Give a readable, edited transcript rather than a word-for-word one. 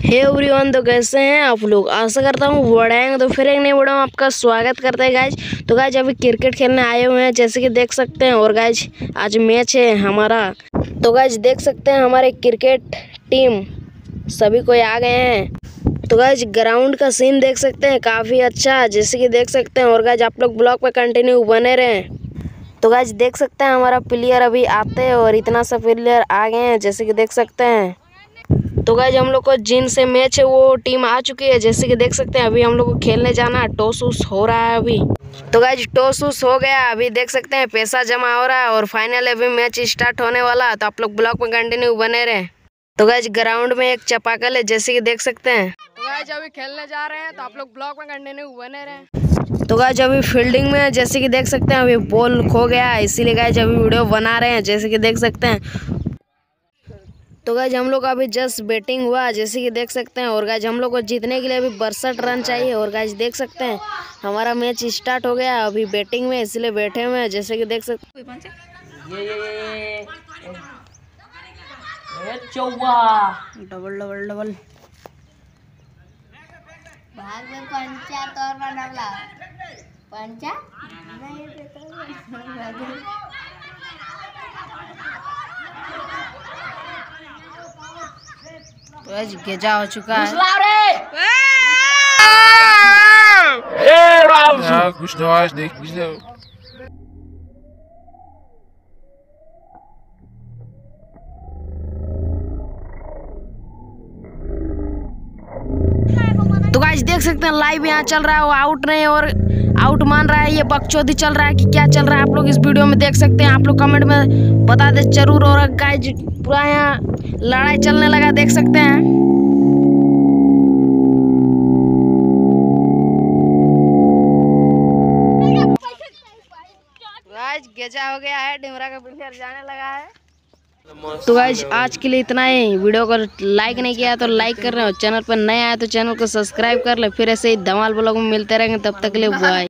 Hey everyone, तो कैसे हैं आप लोग। आशा करता हूँ बढ़ाएंगे। तो फिर एक नई वीडियो में आपका स्वागत करते हैं गाइज। तो गाइज अभी क्रिकेट खेलने आए हुए हैं जैसे कि देख सकते हैं। और गाइज आज मैच है हमारा। तो गाइज देख सकते हैं हमारे क्रिकेट टीम सभी कोई आ गए हैं। तो गाइज ग्राउंड का सीन देख सकते हैं, काफ़ी अच्छा जैसे कि देख सकते हैं। और गाइज आप लोग ब्लॉग पे कंटिन्यू बने रहें। तो गाइज देख सकते हैं हमारा प्लेयर अभी आते हैं और इतना सा प्लेयर आ गए हैं जैसे कि देख सकते हैं। तो गाइज हम लोग को जिन से मैच है वो टीम आ चुकी है जैसे कि देख सकते हैं। अभी हम लोग को खेलने जाना है, टॉस उस हो रहा है अभी। तो गाइज टॉस उस हो गया, अभी देख सकते हैं पैसा जमा हो रहा है और फाइनल अभी मैच स्टार्ट होने वाला है। तो आप लोग ब्लॉग में कंटिन्यू बने रहे। तो गाइज ग्राउंड में एक चापाकल है जैसे कि देख सकते हैं। तो गाइज अभी खेलने जा रहे हैं, तो आप लोग ब्लॉग में कंटिन्यू बने रहे। तो गाइज अभी फील्डिंग में जैसे कि देख सकते हैं अभी बॉल खो गया है, इसीलिए गाइज अभी वीडियो बना रहे हैं जैसे कि देख सकते हैं। तो गाइज हम लोग का अभी जस्ट बैटिंग हुआ जैसे कि देख सकते हैं। और गाइज हम लोग को जीतने के लिए अभी 62 रन चाहिए। और गाइज देख सकते हैं हमारा मैच स्टार्ट हो गया अभी बैटिंग में, इसलिए बैठे हुए हैं जैसे कि देख सकते हैं। डबल डबल डबल तो आज गेजा हो चुका है। कुछ नवाज देख तो गाइस देख सकते हैं लाइव यहाँ चल रहा है, वो आउट नहीं और आउट मान रहा है, ये बकचोदी चल रहा है कि क्या चल रहा है आप लोग इस वीडियो में देख सकते हैं। आप लोग कमेंट में बता दे जरूर। और गाइस पूरा यहाँ लड़ाई चलने लगा देख सकते हैं। गाइस गेजा हो गया है, डिमरा का प्लेयर जाने लगा है। तो गाइज आज के लिए इतना ही। वीडियो को लाइक नहीं किया तो लाइक कर रहे हो, चैनल पर नए आए तो चैनल को सब्सक्राइब कर ले। फिर ऐसे ही धमाल ब्लॉग में मिलते रहेंगे, तब तक के लिए बाय।